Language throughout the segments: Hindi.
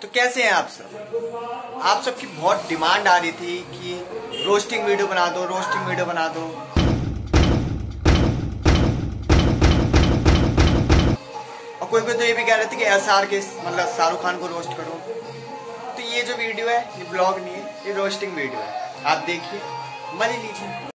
तो कैसे हैं आप सब? आप सबकी बहुत डिमांड आ रही थी कि रोस्टिंग वीडियो बना दो, रोस्टिंग वीडियो बना दो। और कोई कोई तो ये भी कह रहे थे कि SR के मतलब शाहरुख खान को रोस्ट करो। तो ये जो वीडियो है ये ब्लॉग नहीं है, ये रोस्टिंग वीडियो है। आप देखिए, मजे लीजिए।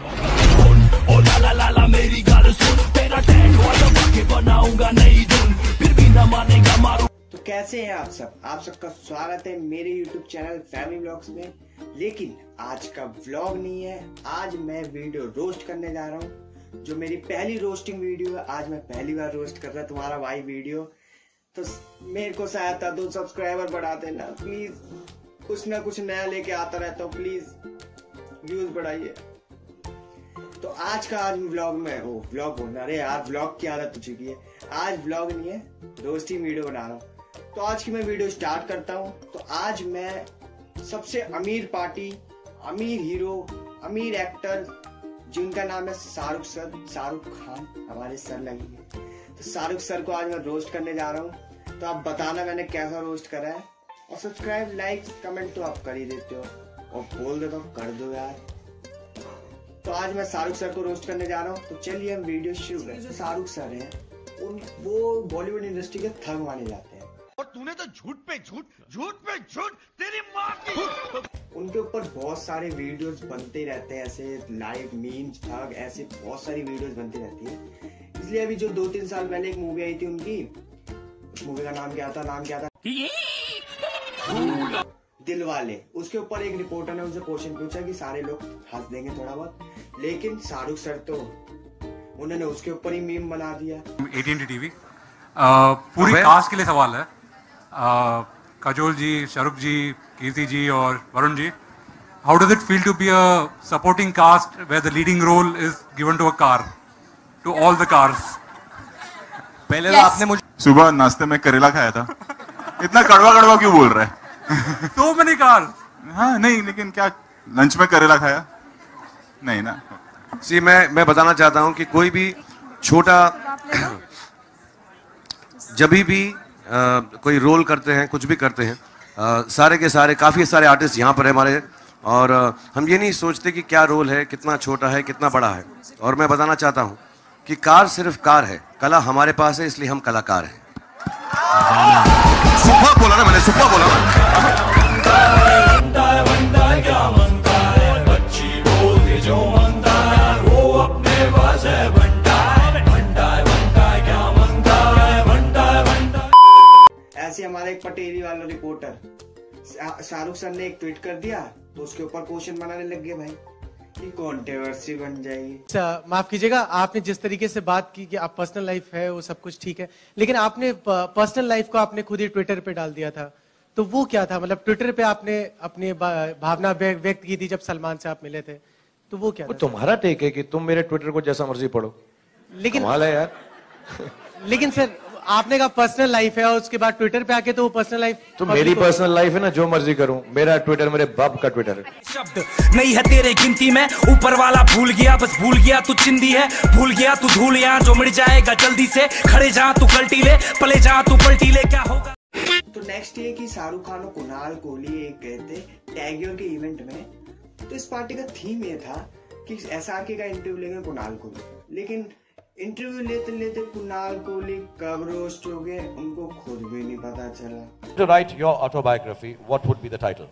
मेरी गाल सुन, तेरा बनाऊंगा नई धुन, फिर भी न मानेगा मारू। तो कैसे हैं आप सब? आप सबका स्वागत है मेरे YouTube चैनल फैमिली व्लॉग्स में। लेकिन आज का व्लॉग नहीं है, आज मैं वीडियो रोस्ट करने जा रहा हूँ। जो मेरी पहली रोस्टिंग वीडियो है, आज मैं पहली बार रोस्ट कर रहा तुम्हारा भाई वीडियो। तो मेरे को सहायता दो, सब्सक्राइबर बढ़ा देना प्लीज। कुछ ना कुछ नया लेके आता रहता हूँ, प्लीज व्यूज बढ़ाइए। तो आज व्लॉग में व्लॉग बोलना, अरे यार व्लॉग की आदत हो चुकी है। आज व्लॉग नहीं है, रोस्टिंग वीडियो बना रहा हूँ। तो आज की मैं वीडियो स्टार्ट करता हूँ। तो आज मैं सबसे अमीर पार्टी, अमीर हीरो, अमीर एक्टर जिनका नाम है शाहरुख सर, शाहरुख खान हमारे सर लगी है। तो शाहरुख सर को आज मैं रोस्ट करने जा रहा हूँ। तो आप बताना मैंने कैसा रोस्ट करा है। और सब्सक्राइब, लाइक, कमेंट तो आप कर ही देते हो और बोल देता हूँ कर दो यार। तो आज मैं शाहरुख सर को रोस्ट करने जा रहा हूँ। तो चलिए हम वीडियो शुरू करें। जो शाहरुख सर हैं वो बॉलीवुड इंडस्ट्री के थग माने जाते हैं। और तूने तो झूठ पे झूठ, झूठ पे झूठ, तेरी माँ की। उनके ऊपर बहुत सारे वीडियोस बनते रहते हैं, ऐसे लाइव मीम्स, थग, ऐसे बहुत सारी वीडियोस बनती रहती है। इसलिए अभी जो 2-3 साल पहले एक मूवी आई थी उनकी, उस मूवी का नाम क्या था दिल वाले। उसके ऊपर एक रिपोर्टर ने उनसे क्वेश्चन पूछा कि सारे लोग हंस देंगे थोड़ा बहुत, लेकिन शाहरुख सर तो उन्होंने उसके ऊपर ही मीम बना दिया। AT&T TV पूरी कास्ट के लिए सवाल है। काजोल जी, शाहरुख जी, कीर्ति जी और Varun ji, how does it feel to be a supporting cast where the leading role is given to a car, to all the cars? पहले तो आपने मुझे सुबह नाश्ते में करेला खाया था। इतना कड़वा कड़वा क्यों बोल रहा है? So many cars. हाँ नहीं, लेकिन क्या लंच में करेला खाया नहीं ना? मैं बताना चाहता हूं कि कोई भी छोटा जब भी कोई रोल करते हैं, कुछ भी करते हैं, सारे के सारे काफी सारे आर्टिस्ट यहाँ पर है हमारे। और हम ये नहीं सोचते कि क्या रोल है, कितना छोटा है, कितना बड़ा है। और मैं बताना चाहता हूं कि कार सिर्फ कार है, कला हमारे पास है, इसलिए हम कलाकार हैं। सुपर बोला ना मैंने, सुपर बोला ना। ऐसे हमारा एक पटेली वाला रिपोर्टर शाहरुख सर ने एक ट्वीट कर दिया, तो उसके ऊपर क्वेश्चन बनाने लग गए भाई कि कंट्रोवर्सी बन जाएगी। माफ कीजिएगा, आपने जिस तरीके से बात की कि आप पर्सनल लाइफ है वो सब कुछ ठीक है, लेकिन आपने पर्सनल लाइफ को आपने खुद ही ट्विटर पे डाल दिया था। तो वो क्या था? मतलब ट्विटर पे आपने अपनी भावना व्यक्त की थी जब सलमान से आप मिले थे, तो वो क्या था? तुम्हारा टेक है कि तुम मेरे ट्विटर को जैसा मर्जी पढ़ो, लेकिन कमाल है यार। लेकिन सर आपने कहा पर्सनल लाइफ है और उसके बाद ट्विटर पे आके तो वो पर्सनल लाइफ तो मेरी पर्सनल लाइफ है ना, जो मर्जी करूं। मेरा ट्विटर मेरे बाप का ट्विटर है। शब्द नहीं है तेरे गिनती में, ऊपर वाला भूल गया, बस भूल गया तू चिंदी है, भूल गया तू धूल, यहाँ जो मिट जाएगा जल्दी से। खड़े जहाँ तू कल्टी ले, पले जहाँ तू पलटी ले, क्या होगा? तो नेक्स्ट ये कि शाहरुख खान और कुणाल कोहली एक गए थे टैगियोर के इवेंट में। तो इस पार्टी का थीम ये था कि SRK का इंटरव्यू लेंगे कुणाल कोहली, लेकिन इंटरव्यू लेते लेते कुणाल कोहली कब रोस्ट हो गए उनको खुद भी नहीं पता चला। To write your autobiography, what would be the title?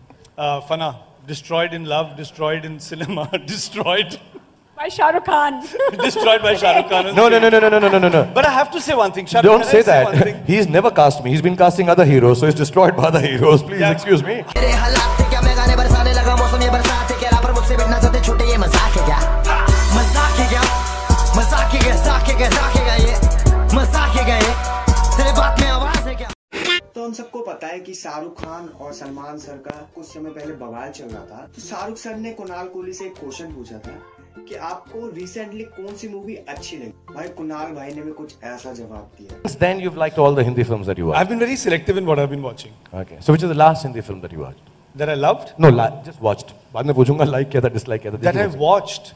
Fana, destroyed in love, destroyed in cinema, destroyed by Shah Rukh Khan. destroyed by Shah Rukh Khan. No. But I have to say one thing. Shah Don't say that. He's never cast me. He's been casting other heroes, so he's destroyed by other heroes. Please excuse me. तेरे हालात थे क्या, मैं गाने बरसाने लगा, मौसम ये बरसात है क्या, रापर मुझसे बैठना चाहते छोटे, ये मजाक है क्या? मजाक है क्या? मजाक है क्या? ये मजाक है क्या? ये तेरे बात में आवाज है क्या? तो हम सबको पता है कि शाहरुख खान और सलमान सर का कुछ समय पहले बवाल चल रहा था। तो शाहरुख सर ने कुणाल कोहली से एक क्वेश्चन पूछा था कि आपको रिसेंटली कौन सी मूवी अच्छी लगी। भाई कुणाल भाई ने भी कुछ ऐसा जवाब दिया। Then you've liked all the Hindi films that you watched. I've been very selective in what I've been watching. Okay. So which is the last Hindi film that you watched? That I loved? No, just watched. बाद में पूछूंगा like किया था, dislike किया था। That I watched.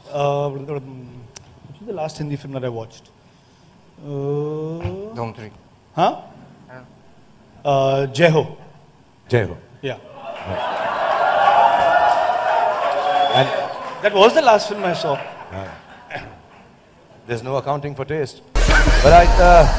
Which is the last Hindi film that I watched? Dhoom 3. Huh? Jai Ho. Jai Ho. Yeah. And that was the last film I saw. There's no accounting for taste. But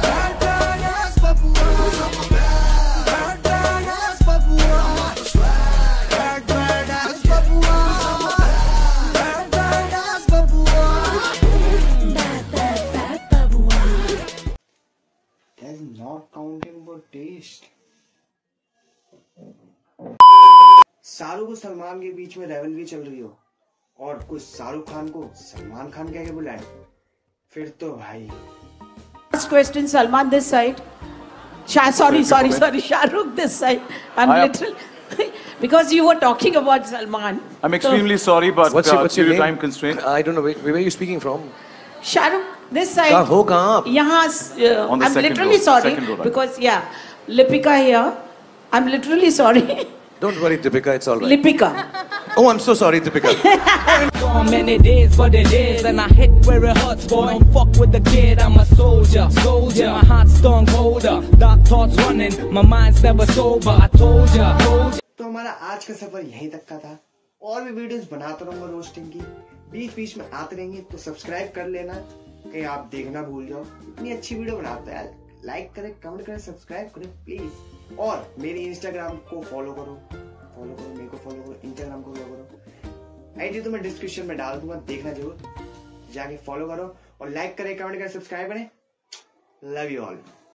That is not counting for taste. Shahrukh और सलमान के बीच में रिवलरी चल रही हो और कुछ शाहरुख खान को सलमान खान कह के बुलाए, फिर तो भाई। First question, Salman this side. Sorry, Shahrukh this side. I'm literally because you were talking about Salman. I'm extremely sorry, but what's your time constraint. I don't know. Where are you speaking from? Shahrukh this side. कहाँ आप? यहाँ. On the I'm second literally row, sorry second row, right. because Lipika here. I'm literally sorry. Don't worry, Deepika. It's all right. Lipika. Oh, I'm so sorry, Deepika. So many days for the days, and I hit where it hurts, boy. Don't fuck with the kid, I'm a soldier. My heart's strong holder. Dark thoughts running, my mind's never sober. I told ya. तो हमारा आज का सफर यहीं तक का था। और भी वीडियोस बनाता रहूंगा रोस्टिंग की, बीच में आते रहेंगे, तो सब्सक्राइब कर लेना, कहीं आप देखना भूल जाओ। इतनी अच्छी वीडियो बनाता है, लाइक करें, कमेंट करें, सब्सक्राइब करें प्लीज। और मेरे इंस्टाग्राम को फॉलो करो, मेरे को फॉलो करो, इंस्टाग्राम को फॉलो करो। आईडी तो मैं डिस्क्रिप्शन में डाल दूंगा, देखना जरूर, जाके फॉलो करो और लाइक करें, कमेंट करें, सब्सक्राइब करें। Love you all.